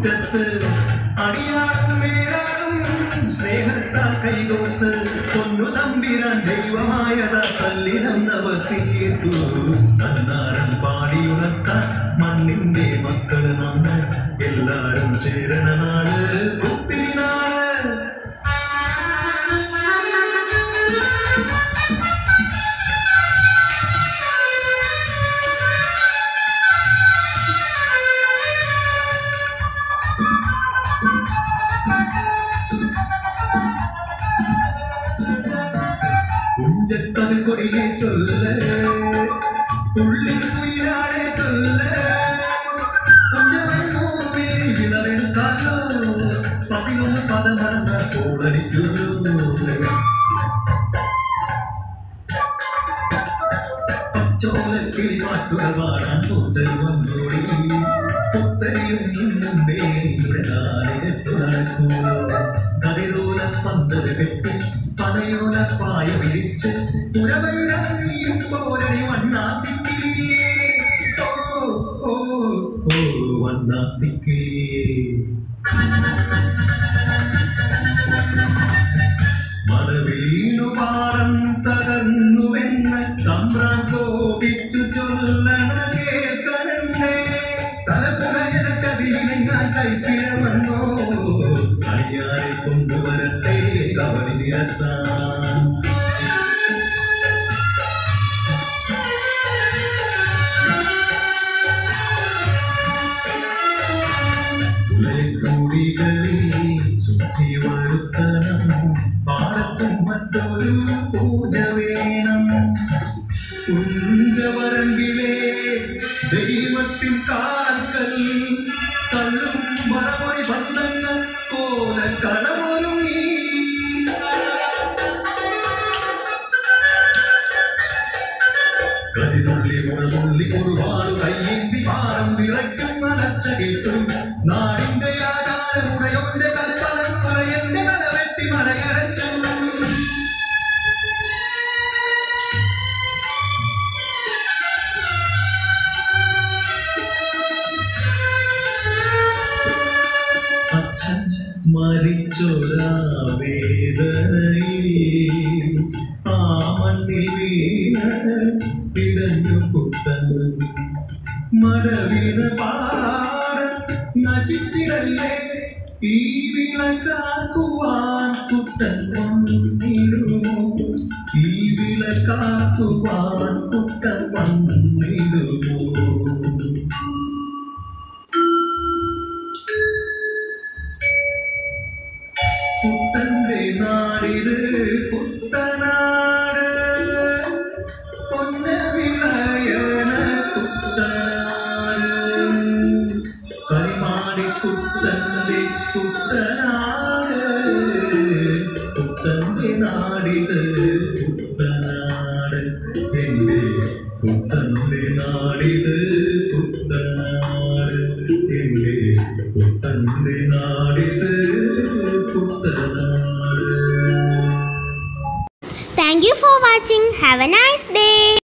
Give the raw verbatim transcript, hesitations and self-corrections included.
മുറ്റത്ത് അടിയാടും വേറാടും സ്നേഹത്താൽ കൈകോർത്ത് പൊന്നു തമ്പിരാൻ ദൈവമായത കല്ലിനന്നവർ തീർത്തു. തന്നാരം പാടിയുണർത്താൻ മണ്ണിന്റെ മക്കള് നമ്മൾ എല്ലാരും ചേരണ നാട് ഒത്തിരിനാട്. കുഞ്ചത്തത് കൊടിയെ ചൊല്ല ഉള്ളിൽ കുയിലാളെ ചൊല്ല വിളവെടുക്കാലോ പതിനൊന്ന് പദമടന്ന കോളടിക്കുന്നു. പച്ചോലക്കിളി മാറ്റുക പാടാൻ പൂത്തൽ വന്നോടി പുത്തരിയും മുമ്പേ നടക്കൂ. കതിരോല പന്തൽ കെട്ടി പതയോല പായ വിരിച്ച് പുരവയുടെയും പോരടി വണ്ണാത്തിക്കിളിയേ. ഓ ഓ ഓ വണ്ണാത്തിക്കിളിയേ. മഴവീണു പാടം തകർന്നുവെന്ന് തമ്പ്രാൻ കോപിച്ചു ചൊല്ലണ കേൾക്കണേ. തലപ്പുറയച്ച വീണാൻ കൈപ്പിഴവന്നോ അടിയാരെ കൊണ്ടുവരട്ടെ കവടി നിരത്താൻ. കുളികളിൽ സുറ്റി വരുത്തണം പാടത്തും മറ്റൊരു പൂജ വേണം. കുഞ്ചവരമ്പിലെ ദൈവത്തിൻ കാൽക്കൽ കള്ളും മറമൊഴി ബന്ധങ്ങൾ കോല കളമൊരുങ്ങി. കരിതുള്ളി മുഴതുള്ളി ഒരുപാട് കയ്യേന്തി പാടം വിറയ്ക്കും നനച്ച കേട്ടും നാടിന്റെ ആചാരമുടയോന്റെ കൽപ്പന എന്റെ കല വെട്ടി മടയടച്ചു. മരിച്ചൊരാ വേദനയിൽ ആ മണ്ണിൽ വീണ പിടഞ്ഞു പുത്തൻ മടവീണ പാടം നശിച്ചിടല്ലേ. ഈ വിളക്കാക്കുവാൻ കുട്ടൻ വന്നിടുമോ? ഈ വിളക്കാക്കുവാൻ കുട്ടൻ വന്നിടുമോ? പുത്തന്റെ നാടിത് പുത്തനാട് പൊന്ന വിളയണ പുത്തനാട്. കരിമാടി പുത്തന്റെ പുത്തനാട് പുത്തന്റെ നാടിത് പുത്തനാട്. എന്റെ പുത്തന്റെ നാടിത് പുത്തനാട്. എന്റെ പുത്തന്റെ നാടിത് പുത്തനാട്. Thank you for watching. Have a nice